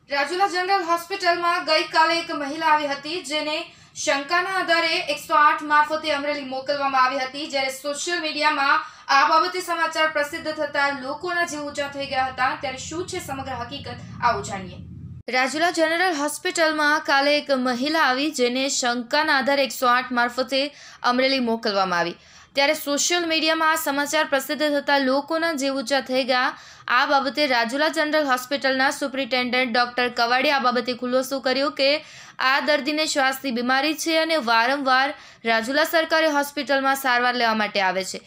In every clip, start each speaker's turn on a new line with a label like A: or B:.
A: Rajula general હોસ્પિટલમાં ગઈકાલે એક મહિલા આવી હતી જેને શંકાના આધારે 108 મારફતે અમરેલી મોકલવામાં આવી હતી। જ્યારે સોશિયલ મીડિયામાં આ બાબતે સમાચાર પ્રસિદ્ધ થતા લોકોના જીવ ઊંચા થઈ ગયા હતા। ત્યારે શું છે સમગ્ર હકીકત, આવો જાણીએ। રાજુલા જનરલ હોસ્પિટલમાં કાલે એક મહિલા આવી જેને શંકાના આધારે 108 મારફતે અમરેલી મોકલવામાં આવી। ત્યારે સોશિયલ મીડિયામાં આ સમાચાર પ્રસિદ્ધ થતા લોકોના જીવ ઊંચા થઈ ગયા। આ બાબતે રાજુલા જનરલ હોસ્પિટલના સુપ્રિન્ટેન્ડન્ટ ડોક્ટર કવાડીએ આ બાબતે ખુલાસો કર્યો કે આ દર્દીને શ્વાસની બીમારી છે અને વારંવાર રાજુલા સરકારી હોસ્પિટલમાં સારવાર લેવા માટે આવે છે।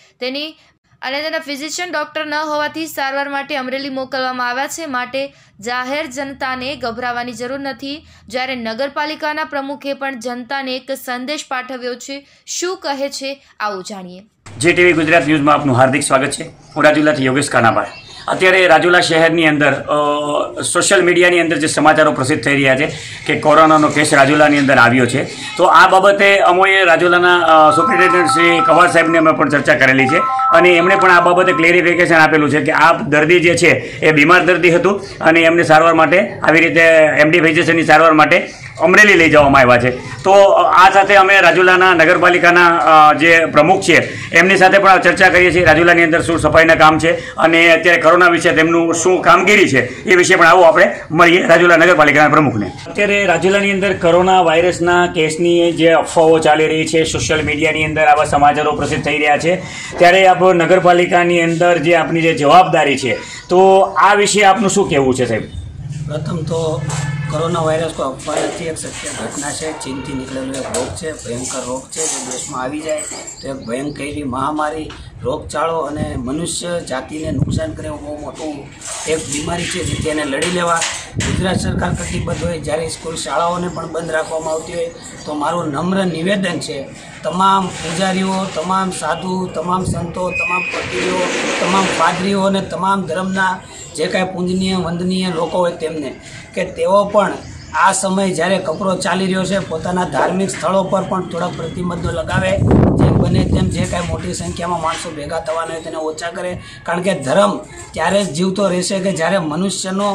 A: તેના ફિઝિશિયન ડોક્ટર ન હોવાથી સારવાર માટે અમરેલી મોકલવામાં આવ્યા છે। માટે જાહેર જનતાને ગભરાવાની જરૂર નથી। જ્યારે નગરપાલિકાના પ્રમુખે પણ જનતાને એક સંદેશ પાઠવ્યો છે। શું કહે છે, આવું જાણીએ।
B: JTV ગુજરાત ન્યૂઝમાં આપનું હાર્દિક સ્વાગત છે। હું રાજુલાથી યોગેશ કાનાભાઈ। અત્યારે રાજુલા શહેરની અંદર સોશિયલ મીડિયાની અંદર જે સમાચારો પ્રસિદ્ધ થઈ રહ્યા છે કે કોરોનાનો કેસ રાજુલાની અંદર આવ્યો છે, તો આ બાબતે અમોએ રાજુલાના સુપ્રિન્ટેન્ડન્ટ શ્રી કવાડ સાહેબને અમે પણ ચર્ચા કરેલી છે અને એમણે પણ આ બાબતે ક્લેરિફિકેશન આપેલું છે કે આ દર્દી જે છે એ બીમાર દર્દી હતું અને એમને સારવાર માટે આવી રીતે MD ફિઝિશિયનની સારવાર માટે અમરેલી લઈ જવામાં આવ્યા છે। તો આ સાથે અમે રાજુલાના નગરપાલિકાના જે પ્રમુખ છે એમની સાથે પણ ચર્ચા કરીએ છીએ। રાજુલાની અંદર શું સફાઈના કામ છે અને અત્યારે કોરોના વિશે તેમનું શું કામગીરી છે એ વિશે પણ આવો આપણે મળીએ રાજુલા નગરપાલિકાના પ્રમુખને। અત્યારે રાજુલાની અંદર કોરોના વાયરસના કેસની જે અફવાઓ ચાલી રહી છે, સોશિયલ મીડિયાની અંદર આવા સમાચારો પ્રસિદ્ધ થઈ રહ્યા છે, ત્યારે આપ નગરપાલિકાની અંદર જે આપની જે જવાબદારી છે, તો આ વિશે આપનું શું કહેવું છે સાહેબ?
C: प्रथम तो कोरोना वायरस को अफवाह नहीं, एक सत्य घटना है। चीन थी निकलेलो एक रोग है, भयंकर रोग है। जो देश में आई जाए तो एक भयंकर महामारी रोगचाळो अने मनुष्य जाति ने नुकसान करे बहुत मोटું एक बीमारी है, जेથી એને લડી લેવા ગુજરાત સરકાર કટિબદ્ધ હોય। જ્યારે સ્કૂલ શાળાઓને પણ બંધ રાખવામાં આવતી હોય તો મારું નમ્ર નિવેદન છે તમામ પૂજારીઓ, તમામ સાધુ, તમામ સંતો, તમામ ફકીરો, તમામ પાદરીઓ અને તમામ ધર્મના જે કાંઈ પૂજનીય વંદનીય લોકો હોય તેમને કે તેઓ પણ આ સમય જ્યારે કપરો ચાલી રહ્યો છે પોતાના ધાર્મિક સ્થળો પર પણ થોડા પ્રતિબંધો લગાવે, જેમ બને તેમ જે કાંઈ મોટી સંખ્યામાં માણસો ભેગા થવાના હોય તેને ઓછા કરે। કારણ કે ધર્મ ત્યારે જ જીવતો રહેશે કે જ્યારે મનુષ્યનો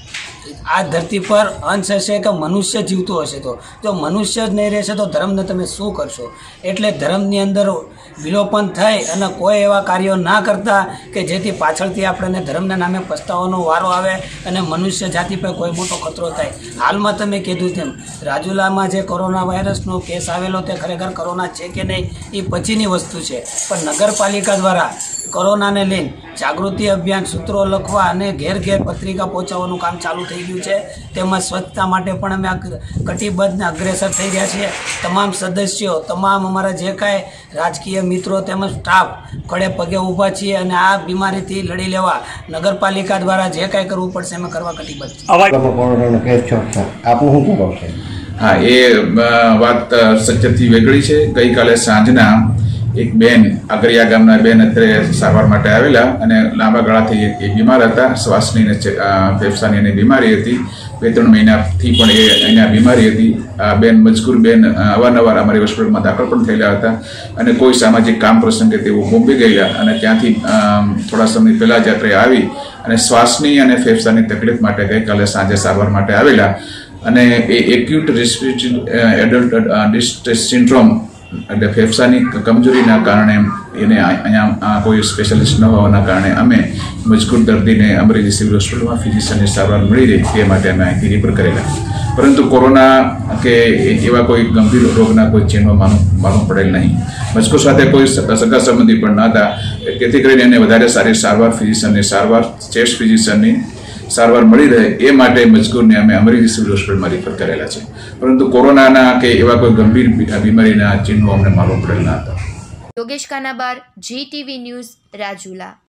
C: આ ધરતી પર અંશ હશે કે મનુષ્ય જીવતો હશે। તો જો મનુષ્ય જ નહીં રહેશે તો ધર્મને તમે શું કરશો? એટલે ધર્મની અંદર વિલોપન થઈ અને કોઈ એવા કાર્યો ના કરતા કે જેથી પાછળથી આપણને ધર્મના નામે પસ્તાવાનો વારો આવે અને મનુષ્ય જાતિ પર કોઈ મોટો ખતરો થાય। હાલમાં તમે કીધું તેમ રાજુલામાં જે કોરોના વાયરસનો કેસ આવેલો તે ખરેખર કોરોના છે કે નહીં એ પછીની વસ્તુ છે, પણ નગરપાલિકા દ્વારા કોરોનાને લઈને જાગૃતિ અભિયાન સૂત્રો લખવા અને ઘેર ઘેર પત્રિકા પહોંચાડવાનું કામ ચાલુ થઈ ગયું છે। તેમજ સ્વચ્છતા માટે પણ અમે કટિબદ્ધ અગ્રેસર થઈ રહ્યા છીએ। તમામ સદસ્યો, તમામ અમારા જે કાંઈ રાજકીય મિત્રો તેમજ સ્ટાફ ખડે પગે ઊભા છીએ અને આ બીમારીથી લડી લેવા નગરપાલિકા દ્વારા જે કાંઈ કરવું પડશે અમે કરવા કટિબદ્ધ છીએ।
D: હા, એ વાત સત્યથી વેગળી છે। ગઈકાલે સાંજના એક બેન આગરિયા ગામના બેન અત્યારે સારવાર માટે આવેલા અને લાંબા ગાળાથી એ બીમાર હતા। શ્વાસની અને ફેફસાની એની બીમારી હતી। 2-3 મહિનાથી પણ એ એના બીમારી હતી। આ બેન મજકૂર બેન અવારનવાર અમારી હોસ્પિટલમાં દાખલ પણ થયેલા હતા અને કોઈ સામાજિક કામ પ્રસંગે તેઓ બોમ્બે ગયેલા અને ત્યાંથી થોડા સમય પહેલાં જ અત્રે આવી અને શ્વાસની અને ફેફસાની તકલીફ માટે ગઈકાલે સાંજે સારવાર માટે આવેલા અને એ acute respiratory adult distress syndrome એટલે ફેફસાની કમજોરીના કારણે એને અહીંયા કોઈ સ્પેશિયાલિસ્ટ ન હોવાના કારણે અમે મજકૂર દર્દીને અમરેલી સિવિલ હોસ્પિટલમાં ફિઝિશિયનની સારવાર મળી રહી તે માટે અમે અહીંથી રિફર કરેલા। પરંતુ કોરોના કે એવા કોઈ ગંભીર રોગના કોઈ ચિહ્નો માલુમ પડેલ નહીં। મજકૂર સાથે કોઈ સગા સંબંધી પણ ન હતા, તેથી કરીને એને વધારે સારી સારવાર ફિઝિશિયનની સારવાર ચેસ્ટ ફિઝિશિયનની સારવાર મળી રહે એ માટે મજકૂરને અમે અમરેલી સિવિલ હોસ્પિટલમાં રિફર કરેલા છે। પરંતુ કોરોનાના કે એવા કોઈ ગંભીર બીમારીના ચિહ્નો અમને માલુમ પડેલ ન હતા।
A: Yogesh Kanabar, JTV news, Rajula.